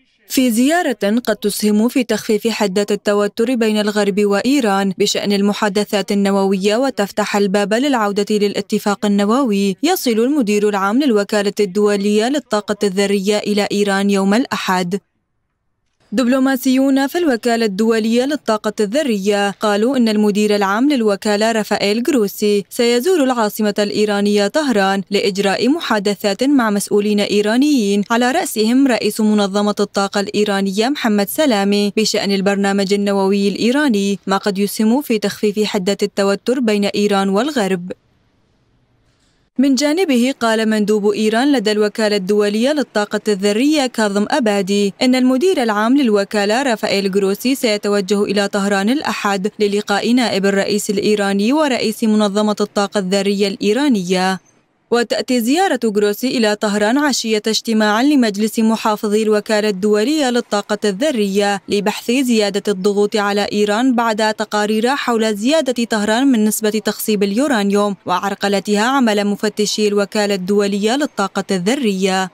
في زيارة قد تسهم في تخفيف حدة التوتر بين الغرب وإيران بشأن المحادثات النووية وتفتح الباب للعودة للاتفاق النووي، يصل المدير العام للوكالة الدولية للطاقة الذرية إلى إيران يوم الأحد. دبلوماسيون في الوكالة الدولية للطاقة الذرية قالوا إن المدير العام للوكالة رافائيل جروسي سيزور العاصمة الإيرانية طهران لإجراء محادثات مع مسؤولين إيرانيين على رأسهم رئيس منظمة الطاقة الإيرانية محمد سلامي بشأن البرنامج النووي الإيراني، ما قد يسهم في تخفيف حدة التوتر بين إيران والغرب. من جانبه قال مندوب إيران لدى الوكالة الدولية للطاقة الذرية كاظم أبادي إن المدير العام للوكالة رافائيل جروسي سيتوجه إلى طهران الأحد للقاء نائب الرئيس الإيراني ورئيس منظمة الطاقة الذرية الإيرانية. وتأتي زيارة جروسي إلى طهران عشية اجتماع لمجلس محافظي الوكالة الدولية للطاقة الذرية لبحث زيادة الضغوط على إيران بعد تقارير حول زيادة طهران من نسبة تخصيب اليورانيوم وعرقلتها عمل مفتشي الوكالة الدولية للطاقة الذرية.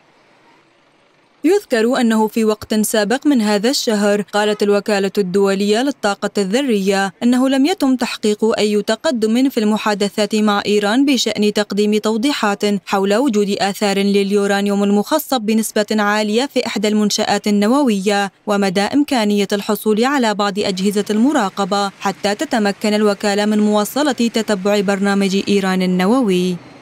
يذكر أنه في وقت سابق من هذا الشهر قالت الوكالة الدولية للطاقة الذرية أنه لم يتم تحقيق أي تقدم في المحادثات مع إيران بشأن تقديم توضيحات حول وجود آثار لليورانيوم المخصب بنسبة عالية في إحدى المنشآت النووية ومدى إمكانية الحصول على بعض أجهزة المراقبة حتى تتمكن الوكالة من مواصلة تتبع برنامج إيران النووي.